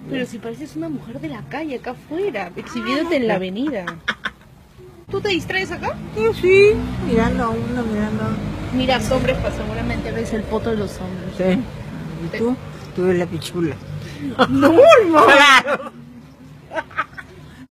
Pero si pareces una mujer de la calle acá afuera, exhibiéndote en la avenida. ¿Tú te distraes acá? Sí, mirando a uno, mirando. Miras hombres, pues seguramente ves el poto de los hombres. Sí. ¿Y tú? Tú ves la pichula. ¡No, hermano! Claro.